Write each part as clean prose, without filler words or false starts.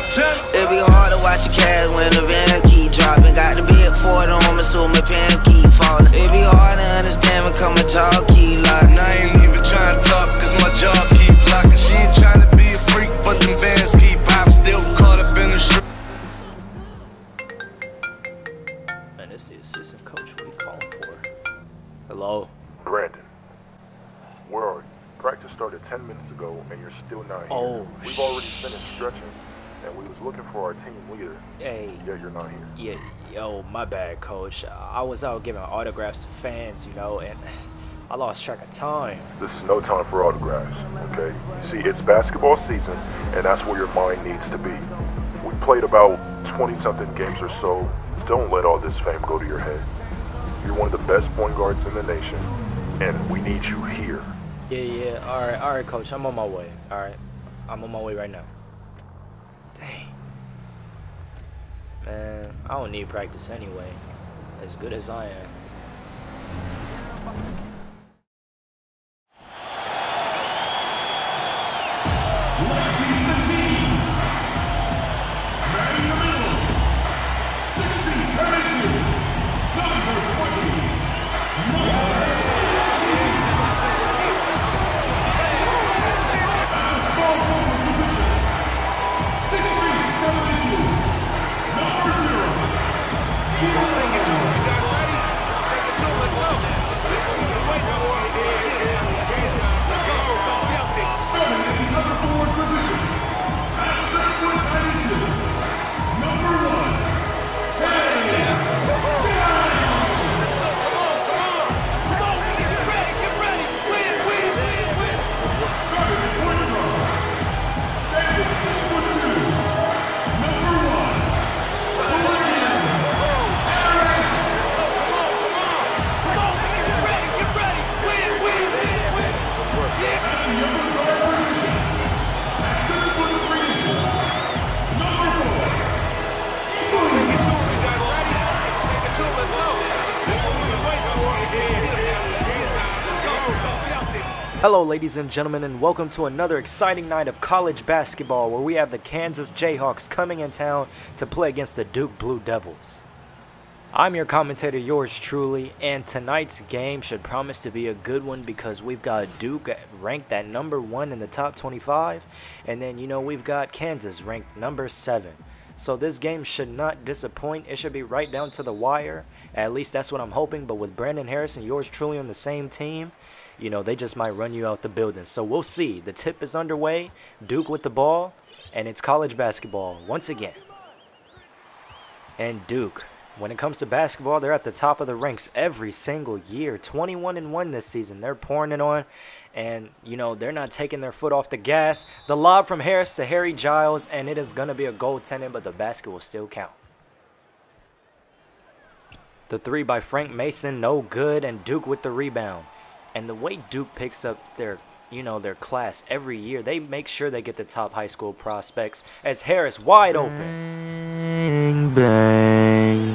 It be hard to watch your cash when the vans keep dropping. Got the big 40 on me, so my pants keep falling. It be hard to understand me, cause my jaw keep locking. And I ain't even trying to talk, cause my jaw keep locking. She ain't trying to be a freak, but them bands keep popping. Still caught up in the street. Man, this is the assistant coach. What are you calling for? Hello? Brandon, where are you? Practice started 10 minutes ago, and you're still not here. Oh, We've already finished stretching, and we was looking for our team leader. Hey. Yet you're not here. Yeah, yo, my bad, coach. I was out giving autographs to fans, you know, and I lost track of time. This is no time for autographs, okay? See, it's basketball season, and that's where your mind needs to be. We played about 20-something games or so. Don't let all this fame go to your head. You're one of the best point guards in the nation, and we need you here. Yeah, all right, coach. I'm on my way. All right, I'm on my way right now. Dang. Man, I don't need practice anyway. As good as I am. Let's meet the team. Man in the middle, 60 inches, number 20, At the small forward position, 6 feet 7 inches, number 0. Starting at the other forward position, at 6 foot 9 inches, number 1, Starting at point guard, standing 6 foot 2, number 1, Harris. At the other guard position, at 6 foot 3 inches, number 4, Hello, ladies and gentlemen, and welcome to another exciting night of college basketball where we have the Kansas Jayhawks coming in town to play against the Duke Blue Devils. I'm your commentator, yours truly, and tonight's game should promise to be a good one because we've got Duke ranked at number 1 in the top 25, and then, you know, we've got Kansas ranked number 7. So this game should not disappoint. It should be right down to the wire. At least that's what I'm hoping, but with Brandon Harris and yours truly on the same team, you know, they just might run you out the building. So we'll see. The tip is underway. Duke with the ball, and it's college basketball once again. And Duke, when it comes to basketball, they're at the top of the ranks every single year. 21-1 this season. They're pouring it on, and, you know, they're not taking their foot off the gas. The lob from Harris to Harry Giles, and it is going to be a goaltending, but the basket will still count. The three by Frank Mason, no good, and Duke with the rebound. And the way Duke picks up their, you know, their class every year, they make sure they get the top high school prospects as Harris wide open. Bang, bang.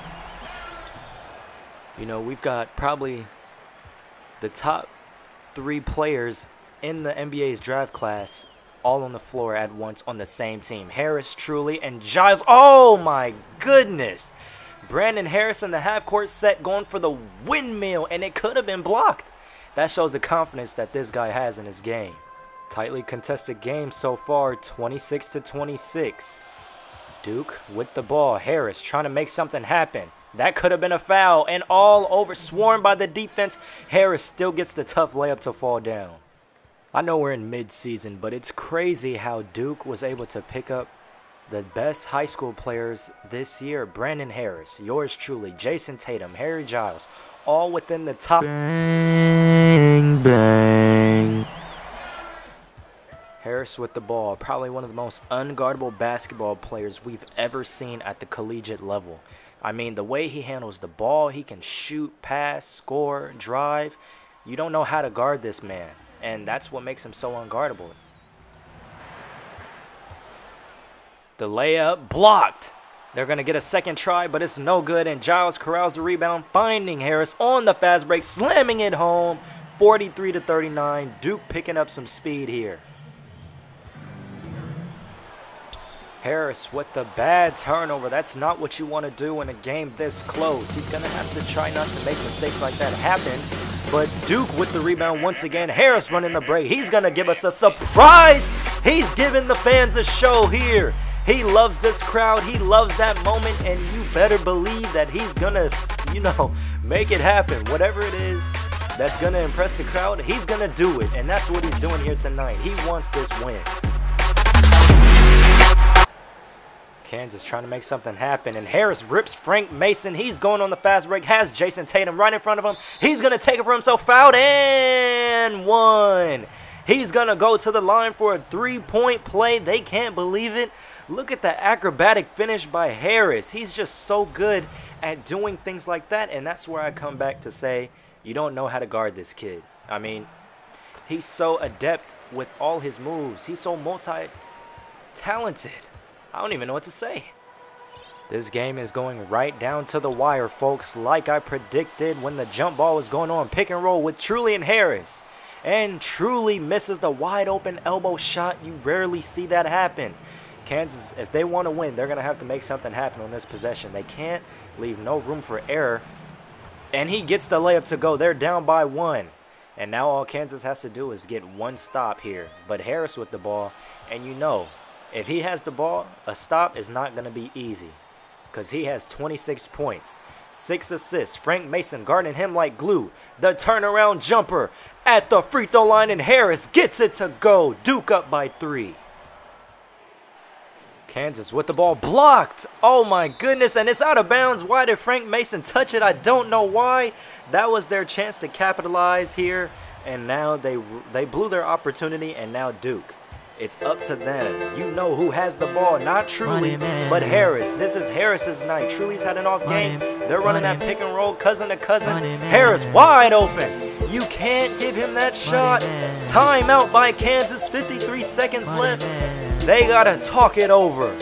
You know, we've got probably the top 3 players in the NBA's draft class all on the floor at once on the same team. Harris, truly, and Giles. Oh, my goodness. Brandon Harris in the half-court set going for the windmill, and it could have been blocked. That shows the confidence that this guy has in his game. Tightly contested game so far, 26-26. Duke with the ball. Harris trying to make something happen. That could have been a foul, and all over, swarmed by the defense. Harris still gets the tough layup to fall down. I know we're in mid-season, but it's crazy how Duke was able to pick up the best high school players this year. Brandon Harris, yours truly, Jason Tatum, Harry Giles, all within the top. Bang, bang. Harris with the ball, probably one of the most unguardable basketball players we've ever seen at the collegiate level. I mean, the way he handles the ball, he can shoot, pass, score, drive. You don't know how to guard this man, and that's what makes him so unguardable. The layup blocked. They're going to get a second try, but it's no good, and Giles corrals the rebound, finding Harris on the fast break, slamming it home, 43-39. Duke picking up some speed here. Harris with the bad turnover. That's not what you want to do in a game this close. He's going to have to try not to make mistakes like that happen. But Duke with the rebound once again. Harris running the break. He's going to give us a surprise. He's giving the fans a show here. He loves this crowd. He loves that moment. And you better believe that he's going to, you know, make it happen. Whatever it is that's going to impress the crowd, he's going to do it. And that's what he's doing here tonight. He wants this win. Kansas trying to make something happen, and Harris rips Frank Mason. He's going on the fast break, has Jason Tatum right in front of him. He's going to take it for himself, fouled, and one. He's going to go to the line for a three-point play. They can't believe it. Look at the acrobatic finish by Harris. He's just so good at doing things like that, and that's where I come back to say you don't know how to guard this kid. I mean, he's so adept with all his moves. He's so multi-talented. I don't even know what to say. This game is going right down to the wire, folks. Like I predicted when the jump ball was going on. Pick and roll with Truly and Harris. And Truly misses the wide open elbow shot. You rarely see that happen. Kansas, if they want to win, they're going to have to make something happen on this possession. They can't leave no room for error. And he gets the layup to go. They're down by one. And now all Kansas has to do is get one stop here. But Harris with the ball. And you know, if he has the ball, a stop is not going to be easy because he has 26 points, 6 assists. Frank Mason guarding him like glue. The turnaround jumper at the free throw line, and Harris gets it to go. Duke up by 3. Kansas with the ball blocked. Oh my goodness, and it's out of bounds. Why did Frank Mason touch it? I don't know why. That was their chance to capitalize here, and now they blew their opportunity, and now Duke. It's up to them. You know who has the ball. Not Truly, but Harris. This is Harris's night. Truly's had an off game. They're running that pick and roll, cousin to cousin. Harris wide open. You can't give him that shot. Timeout by Kansas. 53 seconds left. They got to talk it over.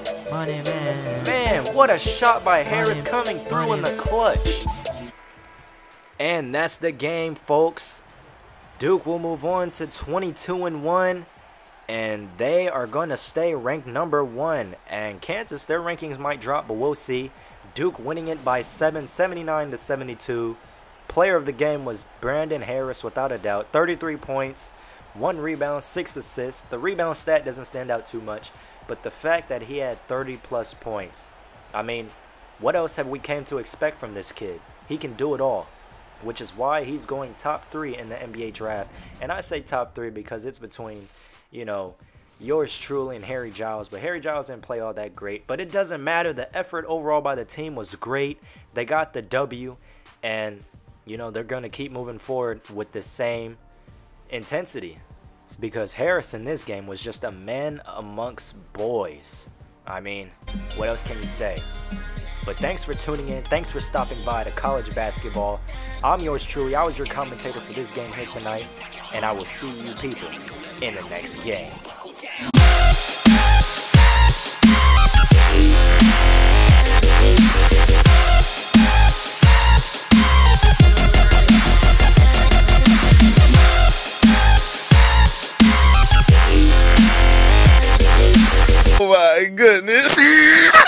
Man, what a shot by Harris coming through in the clutch. And that's the game, folks. Duke will move on to 22-1. And they are going to stay ranked #1. And Kansas, their rankings might drop, but we'll see. Duke winning it by 7, 79-72. Player of the game was Brandon Harris, without a doubt. 33 points, 1 rebound, 6 assists. The rebound stat doesn't stand out too much, but the fact that he had 30-plus points. I mean, what else have we came to expect from this kid? He can do it all, which is why he's going top 3 in the NBA draft. And I say top 3 because it's between, you know, yours truly and Harry Giles. But Harry Giles didn't play all that great. But it doesn't matter. The effort overall by the team was great. They got the W. And, you know, they're going to keep moving forward with the same intensity. Because Harris in this game was just a man amongst boys. I mean, what else can you say? But thanks for tuning in. Thanks for stopping by to College Basketball. I'm yours truly. I was your commentator for this game here tonight. And I will see you people in the next game. Oh my goodness.